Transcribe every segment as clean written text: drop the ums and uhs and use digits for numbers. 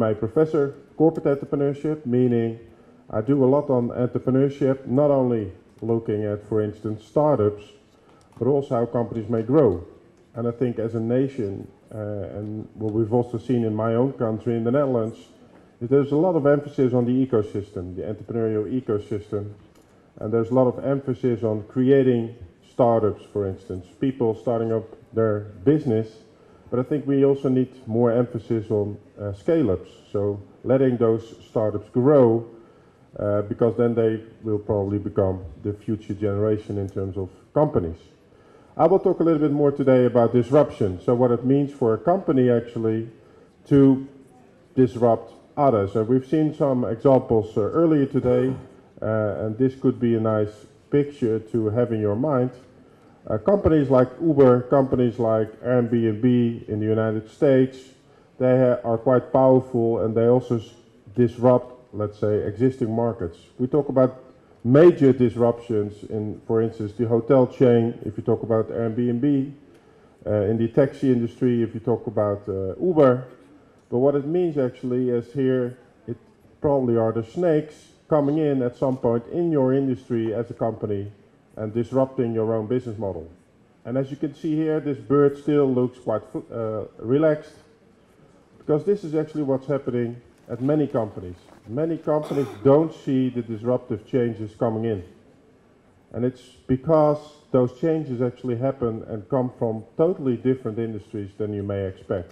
a professor corporate entrepreneurship, meaning I do a lot on entrepreneurship, not only looking at, for instance, startups, but also how companies may grow. And I think as a nation, and what we've also seen in my own country, in the Netherlands, is there's a lot of emphasis on the ecosystem, the entrepreneurial ecosystem, and there's a lot of emphasis on creating startups, for instance, people starting up their business. But I think we also need more emphasis on scale-ups, so letting those startups grow, because then they will probably become the future generation in terms of companies. I will talk a little bit more today about disruption, so what it means for a company actually to disrupt others. And we've seen some examples earlier today, and this could be a nice picture to have in your mind. Companies like Uber, companies like Airbnb in the United States, they are quite powerful and they also disrupt, let's say, existing markets. We talk about major disruptions in, for instance, the hotel chain, if you talk about Airbnb, in the taxi industry, if you talk about Uber. But what it means actually is here, it probably are the snakes coming in at some point in your industry as a company and disrupting your own business model. And as you can see here, this bird still looks quite relaxed, because this is actually what's happening at many companies. Many companies don't see the disruptive changes coming in. And it's because those changes actually happen and come from totally different industries than you may expect,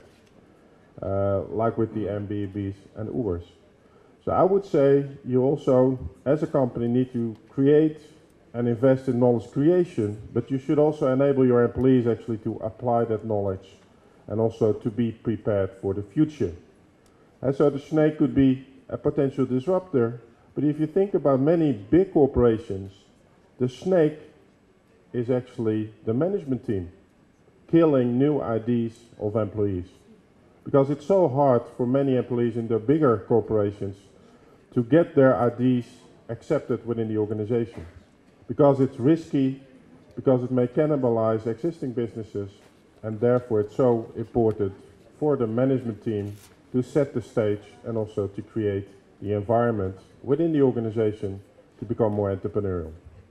like with the Airbnbs and Ubers. So I would say you also, as a company, need to create and invest in knowledge creation, but you should also enable your employees actually to apply that knowledge and also to be prepared for the future. And so the snake could be a potential disruptor, but if you think about many big corporations, the snake is actually the management team killing new ideas of employees. Because it's so hard for many employees in the bigger corporations to get their ideas accepted within the organization. Because it's risky, because it may cannibalize existing businesses, and therefore it's so important for the management team to set the stage and also to create the environment within the organization to become more entrepreneurial.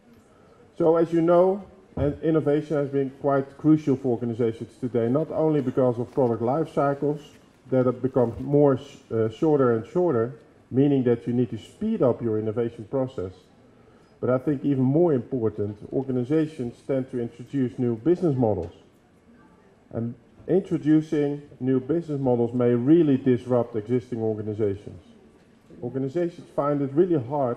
So as you know, innovation has been quite crucial for organizations today, not only because of product life cycles that have become more shorter and shorter, meaning that you need to speed up your innovation process. But I think even more important, organizations tend to introduce new business models. And introducing new business models may really disrupt existing organizations. Organizations find it really hard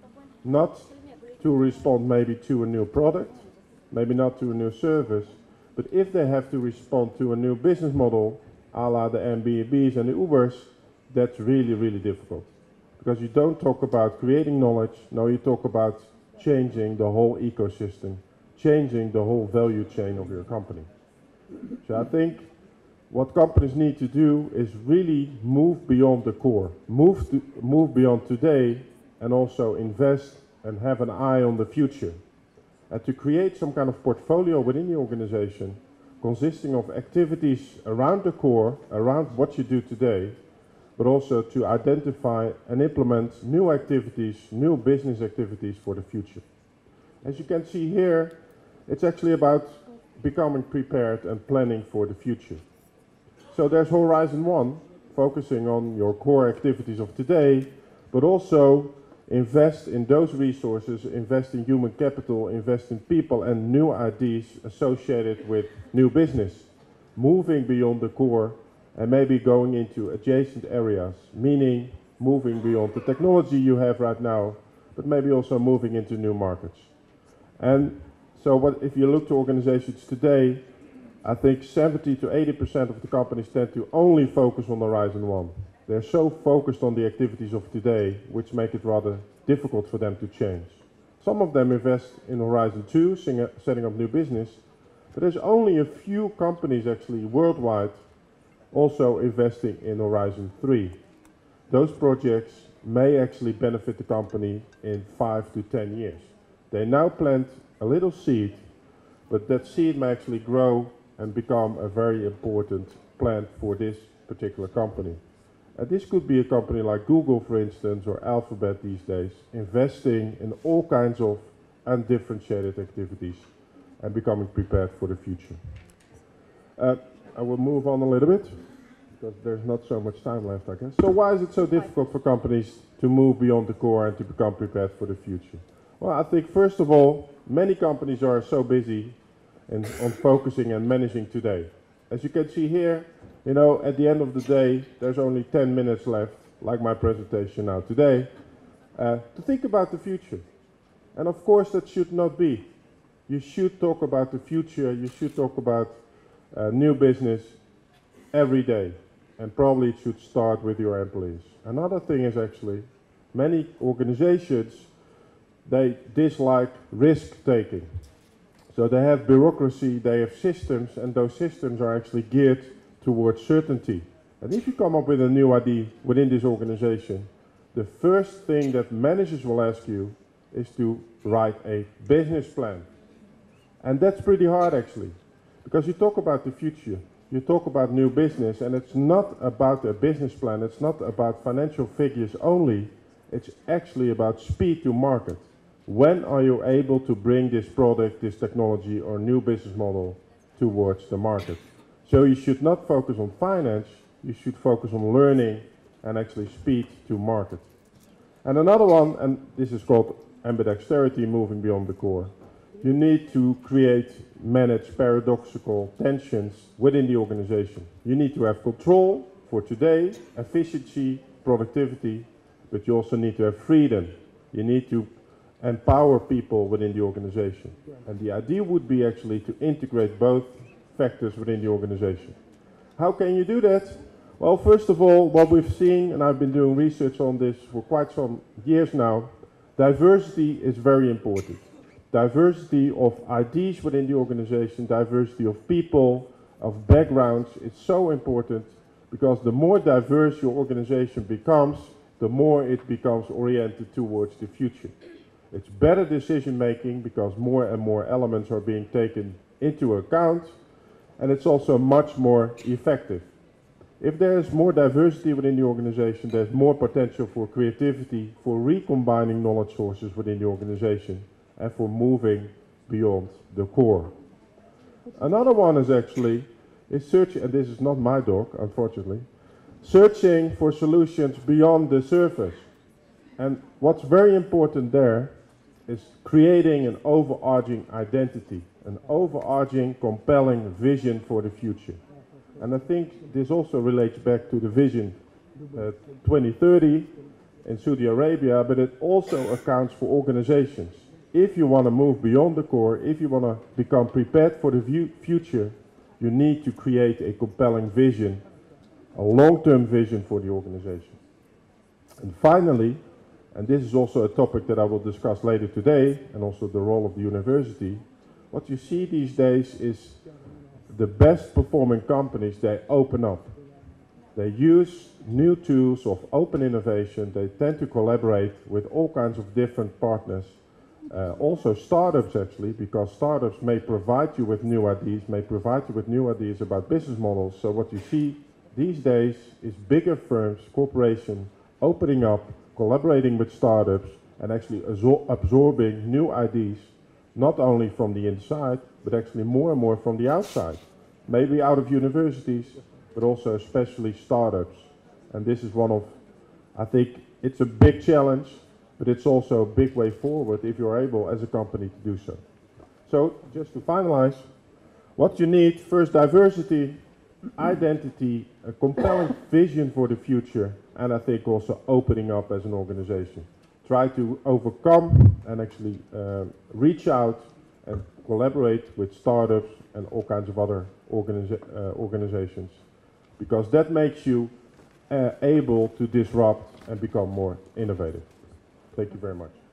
not to respond maybe to a new product, maybe not to a new service, but if they have to respond to a new business model, a la the Airbnbs and the Ubers, that's really, really difficult. Because you don't talk about creating knowledge, no, you talk about changing the whole ecosystem, changing the whole value chain of your company. So I think what companies need to do is really move beyond the core, move beyond today, and also invest and have an eye on the future. And to create some kind of portfolio within the organization consisting of activities around the core, around what you do today, but also to identify and implement new activities, new business activities for the future. As you can see here, it's actually about becoming prepared and planning for the future. So there's Horizon 1, focusing on your core activities of today, but also invest in those resources, invest in human capital, invest in people and new ideas associated with new business, moving beyond the core and maybe going into adjacent areas, meaning moving beyond the technology you have right now, but maybe also moving into new markets. And so if you look to organizations today, I think 70 to 80% of the companies tend to only focus on Horizon 1. They're so focused on the activities of today, which make it rather difficult for them to change. Some of them invest in Horizon 2, setting up new business, but there's only a few companies actually worldwide also investing in Horizon 3. Those projects may actually benefit the company in 5 to 10 years. They now plant a little seed, but that seed may actually grow and become a very important plant for this particular company. This could be a company like Google, for instance, or Alphabet these days, investing in all kinds of undifferentiated activities and becoming prepared for the future. I will move on a little bit, because there's not so much time left, I guess. So why is it so difficult for companies to move beyond the core and to become prepared for the future? Well, I think first of all, many companies are so busy on focusing and managing today. As you can see here, you know, at the end of the day, there's only 10 minutes left, like my presentation now today, to think about the future. And of course, that should not be. You should talk about the future, you should talk about new business every day. And probably it should start with your employees. Another thing is actually, many organizations, they dislike risk-taking. So they have bureaucracy, they have systems, and those systems are actually geared towards certainty. And if you come up with a new idea within this organization, the first thing that managers will ask you is to write a business plan. And that's pretty hard actually, because you talk about the future, you talk about new business, and it's not about a business plan, it's not about financial figures only, it's actually about speed to market. When are you able to bring this product, this technology, or new business model towards the market? So you should not focus on finance, you should focus on learning and actually speed to market. And another one, and this is called ambidexterity, moving beyond the core. You need to manage paradoxical tensions within the organization. You need to have control for today, efficiency, productivity, but you also need to have freedom. You need to empower people within the organization. And the idea would be actually to integrate both factors within the organization. How can you do that? Well, first of all, what we've seen, and I've been doing research on this for quite some years now, diversity is very important. Diversity of ideas within the organization, diversity of people, of backgrounds, it's so important, because the more diverse your organization becomes, the more it becomes oriented towards the future. It's better decision making because more and more elements are being taken into account, and it's also much more effective. If there's more diversity within the organization, there's more potential for creativity, for recombining knowledge sources within the organization, and for moving beyond the core. Another one is actually, searching, and this is not my dog, unfortunately, searching for solutions beyond the surface. And what's very important there is creating an overarching identity, an overarching compelling vision for the future. And I think this also relates back to the vision 2030 in Saudi Arabia, but it also accounts for organizations. If you want to move beyond the core, if you want to become prepared for the future, you need to create a compelling vision, a long-term vision for the organization. And finally, and this is also a topic that I will discuss later today, and also the role of the university, what you see these days is the best performing companies, they open up. They use new tools of open innovation, they tend to collaborate with all kinds of different partners. Also startups actually, because startups may provide you with new ideas, about business models. So what you see these days is bigger firms, corporations, opening up, collaborating with startups, and actually absorbing new ideas, not only from the inside, but actually more and more from the outside. Maybe out of universities, but also especially startups. And this is one of, I think it's a big challenge, but it's also a big way forward if you're able as a company to do so. So just to finalize, what you need, first diversity, identity, a compelling vision for the future, and I think also opening up as an organization. Try to overcome and actually reach out and collaborate with startups and all kinds of other organizations, because that makes you able to disrupt and become more innovative. Thank you very much.